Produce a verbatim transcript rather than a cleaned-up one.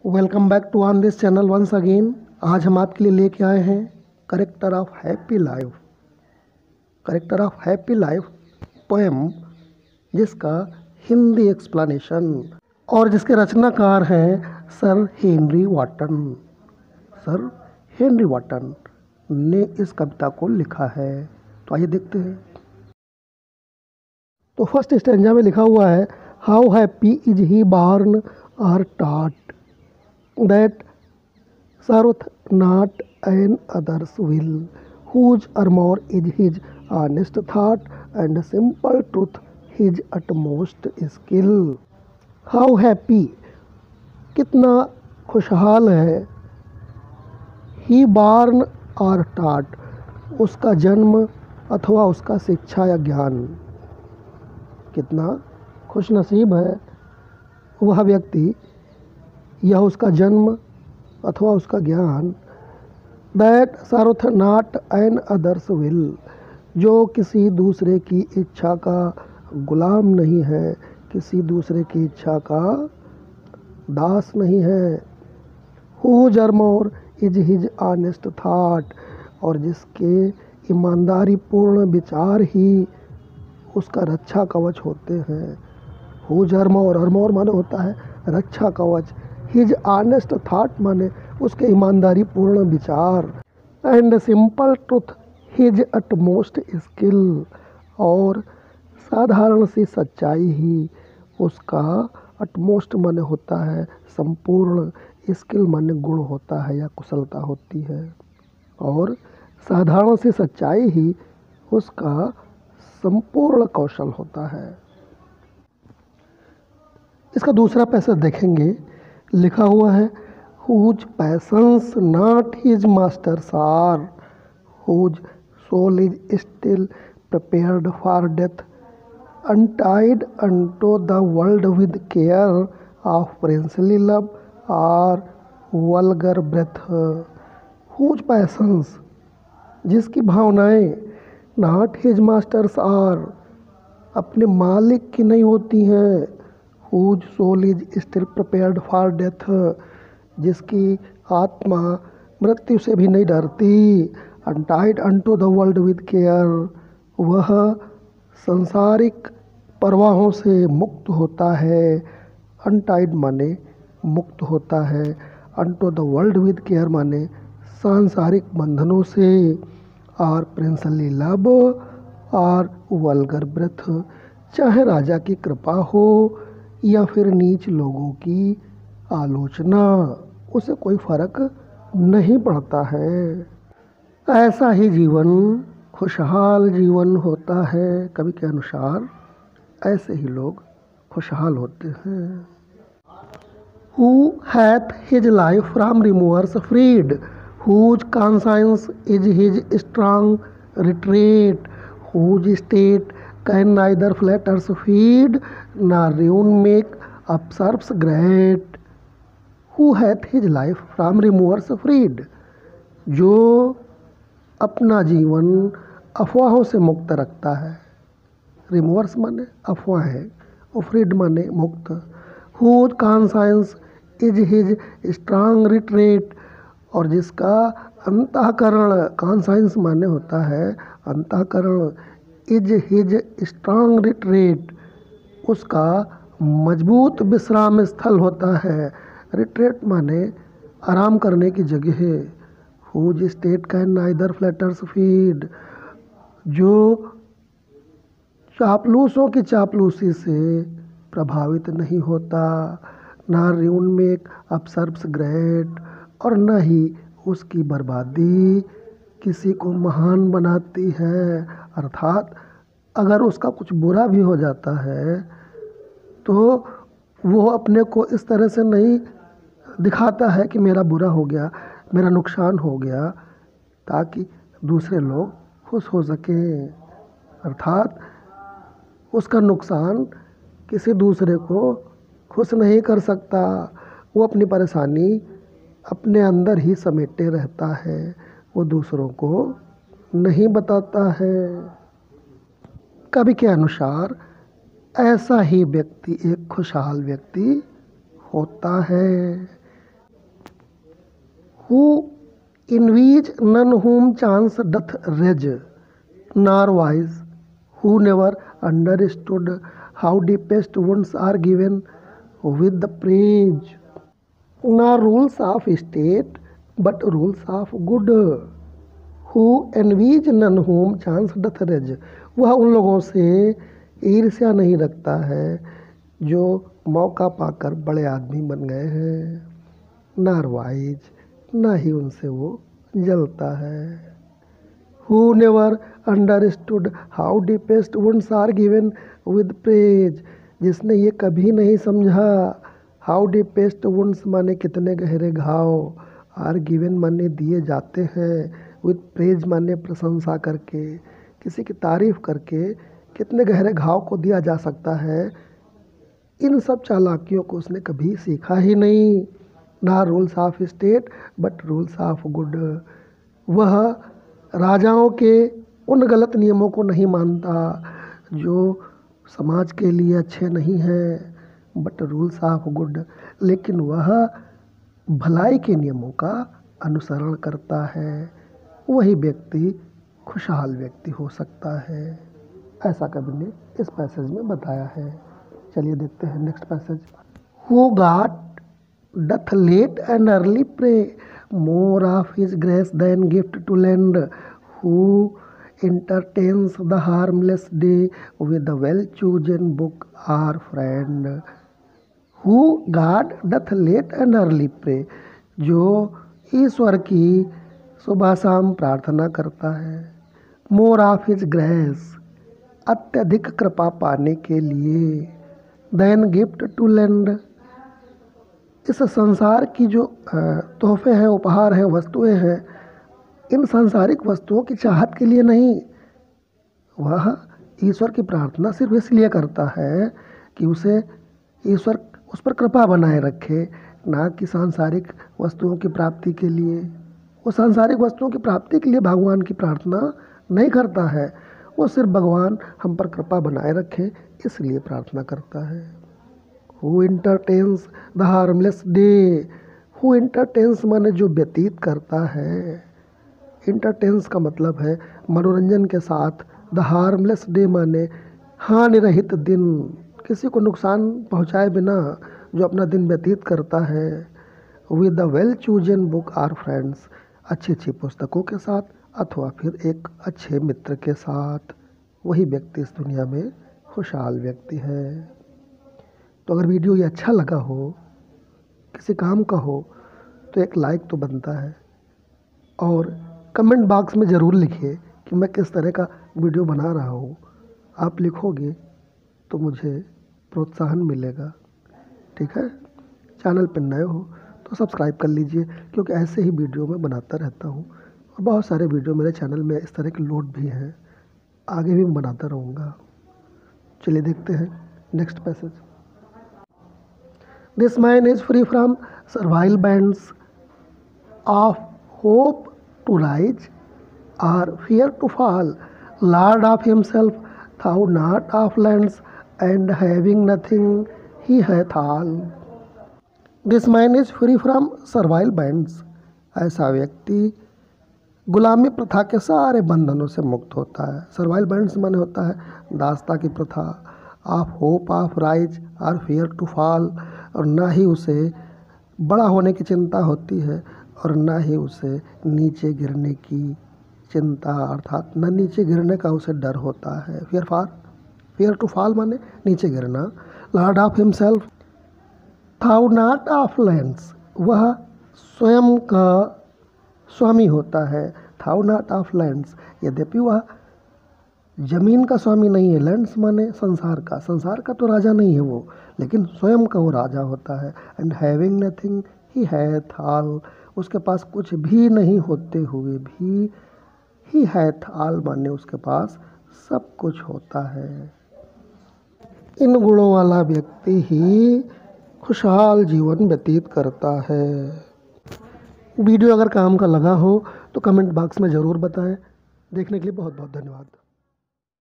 Welcome back to on this channel once again. आज हम आपके लिए लेके आए हैं character of happy life. Character of happy life poem, जिसका हिंदी एक्सप्लेनेशन और जिसके रचनाकार हैं sir Henry Wotton. Sir Henry Wotton ने इस कविता को लिखा है। तो आइए देखते हैं। तो फर्स्ट स्टेंजा में लिखा हुआ है, how happy is he born or taught that serveth not an other's will, whose armor is his honest thought, and simple truth his utmost skill. How happy, कितना खुशहाल है, he born or taught, उसका जन्म अथवा उसका शिक्षा या ज्ञान। कितना खुशनसीब है वह व्यक्ति यह उसका जन्म अथवा उसका ज्ञान। That serveth not another's will, जो किसी दूसरे की इच्छा का गुलाम नहीं है, किसी दूसरे की इच्छा का दास नहीं है। Whose armour is his honest thought, और जिसके ईमानदारी पूर्ण विचार ही उसका रक्षा कवच होते हैं। हुज आर्मोर, आर्मोर माने होता है रक्षा कवच। हिज ऑनेस्ट थाट माने उसके ईमानदारी पूर्ण विचार। And simple truth his utmost skill, और साधारण सी सच्चाई ही उसका अटमोस्ट माने होता है संपूर्ण, स्किल माने गुण होता है या कुशलता होती है, और साधारण सी सच्चाई ही उसका संपूर्ण कौशल होता है। इसका दूसरा पैसेज देखेंगे। लिखा हुआ है, whose passions not his masters are, whose soul is still prepared for death, untied unto the world with care of princely love or vulgar breath. Whose passions, जिसकी भावनाएं नॉट हिज मास्टर्स आर, अपने मालिक की नहीं होती हैं। Whose soul is still prepared for death, जिसकी आत्मा मृत्यु से भी नहीं डरती। Untied unto the world with care, वह संसारिक परवाहों से मुक्त होता है। अनटाइड माने मुक्त होता है, unto the world with care माने सांसारिक बंधनों से, और प्रिंसली लव और वल्गर ब्रेथ, चाहे राजा की कृपा हो या फिर नीच लोगों की आलोचना, उसे कोई फर्क नहीं पड़ता है। ऐसा ही जीवन खुशहाल जीवन होता है। कवि के अनुसार ऐसे ही लोग खुशहाल होते हैं। Who hath his life from remorse freed, whose conscience is his strong retreat, whose state can neither flatters feed nor ruin make upsurps great. Who hath his life from remorse freed, जो अपना जीवन अफवाहों से मुक्त रखता है। Remorse माने अफवाहें, और फ्रीड माने मुक्त। Whose conscience is his strong retreat, और जिसका अंतःकरण, कॉन्साइंस माने होता है अंतःकरण, इज हिज स्ट्रांग रिट्रीट, उसका मजबूत विश्राम स्थल होता है। रिट्रीट माने आराम करने की जगह है। Whose state can neither flatterers feed, जो चापलूसों की चापलूसी से प्रभावित नहीं होता। ना र्यून मेक अपसर्प्स ग्रेट, और न ही उसकी बर्बादी किसी को महान बनाती है। अर्थात अगर उसका कुछ बुरा भी हो जाता है तो वो अपने को इस तरह से नहीं दिखाता है कि मेरा बुरा हो गया, मेरा नुकसान हो गया, ताकि दूसरे लोग खुश हो सकें। अर्थात उसका नुकसान किसी दूसरे को खुश नहीं कर सकता। वो अपनी परेशानी अपने अंदर ही समेटे रहता है, वो दूसरों को नहीं बताता है। कवि के अनुसार ऐसा ही व्यक्ति एक खुशहाल व्यक्ति होता है। Who envies none whom chance doth rage, nor wise, who never understood how deepest wounds are given with the praise, nor rules of state, but rules of good, who envies none whom chance doth rage, वह उन लोगों से ईर्ष्या नहीं रखता है जो मौका पाकर बड़े आदमी बन गए हैं, नॉर वाइज, ना ही उनसे वो जलता है। Who never understood how deepest wounds are given with praise, जिसने ये कभी नहीं समझा हाउ डीपेस्ट वुंड्स माने कितने गहरे घाव, आर गिवन माने दिए जाते हैं, विद प्रेज माने प्रशंसा करके, किसी की तारीफ करके कितने गहरे घाव को दिया जा सकता है, इन सब चालाकियों को उसने कभी सीखा ही नहीं। Nor rules of state but rules of good, वह राजाओं के उन गलत नियमों को नहीं मानता जो समाज के लिए अच्छे नहीं हैं, बट रूल्स ऑफ गुड, लेकिन वह भलाई के नियमों का अनुसरण करता है। वही व्यक्ति खुशहाल व्यक्ति हो सकता है, ऐसा कवि ने इस पैसेज में बताया है। चलिए देखते हैं next passage. Who God doth late and early pray, more of his grace than gift to lend, who entertains the harmless day with a well-chosen book or friend, who God doth late and early pray, जो ईश्वर की सुबह शाम प्रार्थना करता है, more of his grace, अत्यधिक कृपा पाने के लिए, than gift to lend, इस संसार की जो तोहफे हैं, उपहार हैं, वस्तुएं हैं, इन सांसारिक वस्तुओं की चाहत के लिए नहीं, वह ईश्वर की प्रार्थना सिर्फ इसलिए करता है कि उसे ईश्वर उस पर कृपा बनाए रखे, ना कि सांसारिक वस्तुओं की प्राप्ति के लिए। वो सांसारिक वस्तुओं की प्राप्ति के लिए भगवान की प्रार्थना नहीं करता है, वो सिर्फ भगवान हम पर कृपा बनाए रखे इसलिए प्रार्थना करता है। Who entertains the harmless day, who entertains माने जो व्यतीत करता है, इंटरटेन्स का मतलब है मनोरंजन के साथ, द हार्मलेस डे माने हानि रहित दिन, किसी को नुकसान पहुंचाए बिना जो अपना दिन व्यतीत करता है, with the well chosen book or friends, अच्छी अच्छी पुस्तकों के साथ अथवा फिर एक अच्छे मित्र के साथ, वही व्यक्ति इस दुनिया में खुशहाल व्यक्ति है। तो अगर वीडियो ये अच्छा लगा हो, किसी काम का हो, तो एक लाइक तो बनता है, और कमेंट बॉक्स में ज़रूर लिखिए कि मैं किस तरह का वीडियो बना रहा हूँ। आप लिखोगे तो मुझे प्रोत्साहन मिलेगा, ठीक है। चैनल पर नए हो तो सब्सक्राइब कर लीजिए, क्योंकि ऐसे ही वीडियो मैं बनाता रहता हूँ, और बहुत सारे वीडियो मेरे चैनल में इस तरह के लोड भी हैं, आगे भी मैं बनाता रहूँगा। चलिए देखते हैं next passage. This man is free from servile bands of hope to rise or fear to fall, lord of himself, thou not of lands, and having nothing he hath all. This man is free from servile bands, ऐसा व्यक्ति गुलामी प्रथा के सारे बंधनों से मुक्त होता है। सर्वाइल बैंड्स माने होता है दासता की प्रथा, ऑफ होप ऑफ राइज और फियर टू फॉल, और ना ही उसे बड़ा होने की चिंता होती है और ना ही उसे नीचे गिरने की चिंता, अर्थात न नीचे गिरने का उसे डर होता है। Fear for fear to fall माने नीचे गिरना। Lord of himself, though not of lands, वह स्वयं का स्वामी होता है। थाउ नॉट ऑफ लैंड्स, यद्यपि वह जमीन का स्वामी नहीं है। लैंड्स माने संसार का, संसार का तो राजा नहीं है वो, लेकिन स्वयं का वो राजा होता है। And having nothing he hath all, उसके पास कुछ भी नहीं होते हुए भी ही हैथ ऑल माने उसके पास सब कुछ होता है। इन गुणों वाला व्यक्ति ही खुशहाल जीवन व्यतीत करता है। वीडियो अगर काम का लगा हो तो कमेंट बॉक्स में ज़रूर बताएं। देखने के लिए बहुत बहुत धन्यवाद।